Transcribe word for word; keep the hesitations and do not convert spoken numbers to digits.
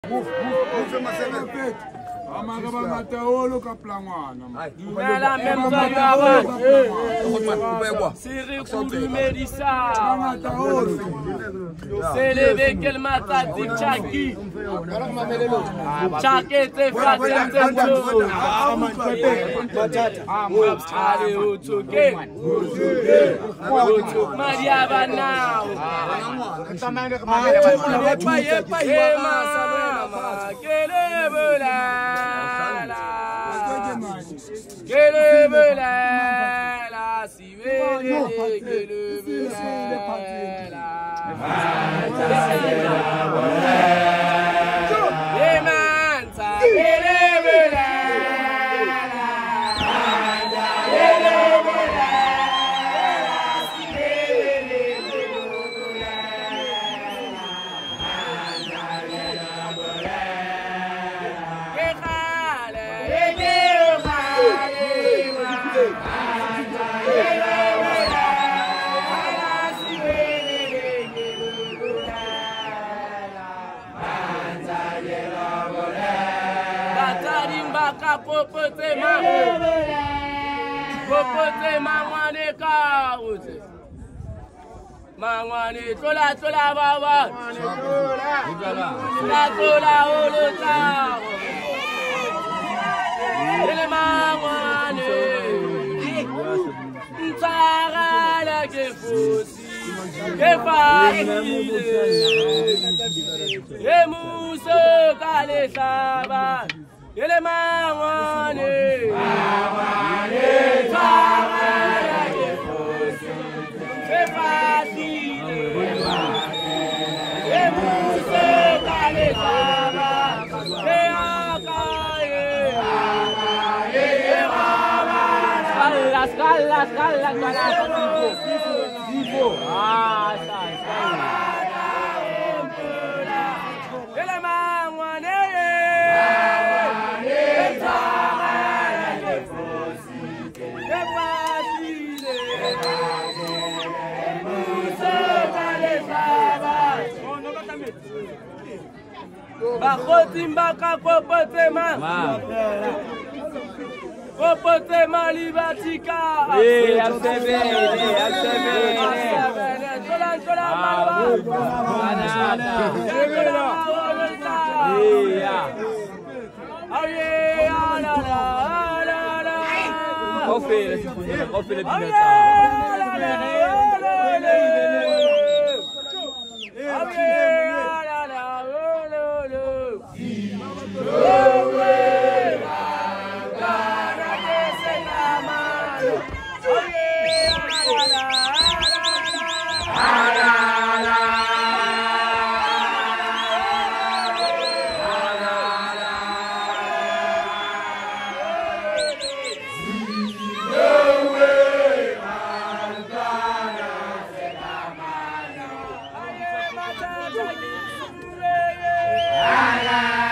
la même c'est levé quel matin dit Chaki. Chaki était fatigué de tout. Allez, au choqué. Maria Vanao. Quelle la si vele que le la Emanza que le Popote ma Popote ma wane kaote Mangwane tola tola baba Tola tola olota Ele mangwane Ntara la kefosi Kefasile Emuso kale saba Ele mangwane mangwane tawala kefosi kefasile emuse kale saba keakaye mangwane mama skala skala skala skala tipo tipo ah sai sai ele mangwane Bakotimbaka kopotema kopotema libatika eh asebe eh asebe tola tola mama banana eh ya aye la la la la ofe ofe le binata La